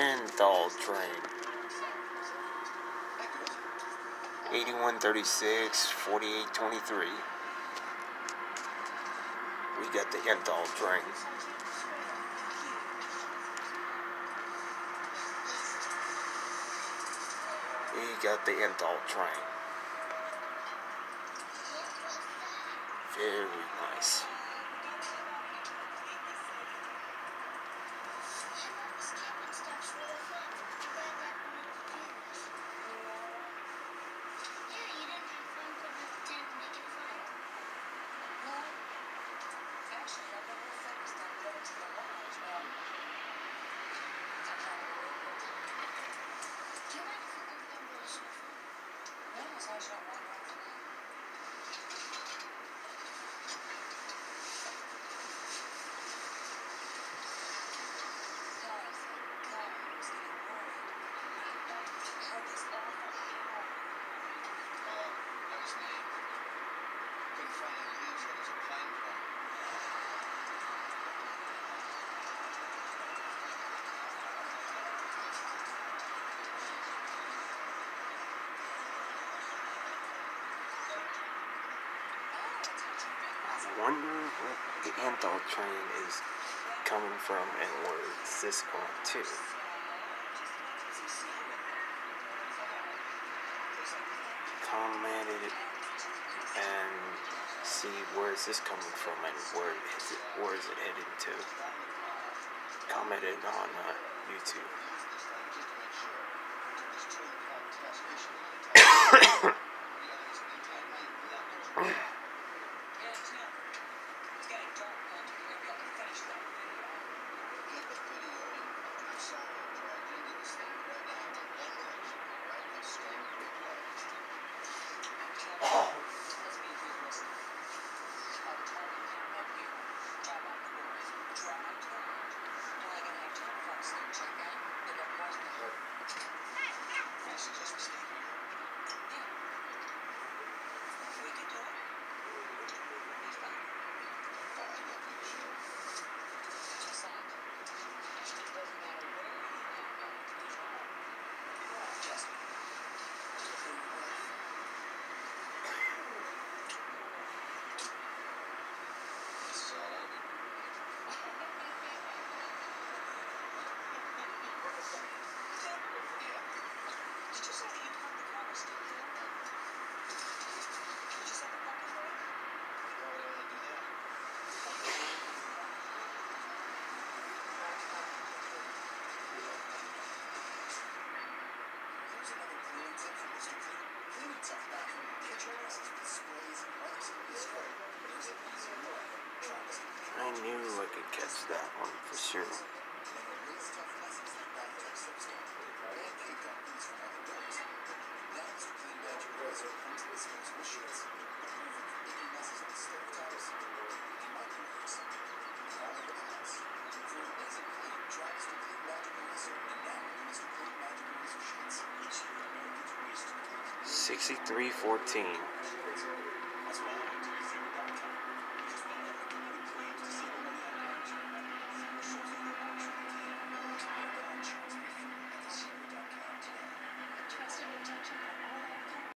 Enthal train. 8136, 4823. We got the Enthal train. We got the Enthal train. Very nice. I wonder what the Enthal train is coming from and where is this going to. Comment it and see where is this coming from and where is it heading to. Comment it on YouTube. I knew I could catch that one for sure. $63.14.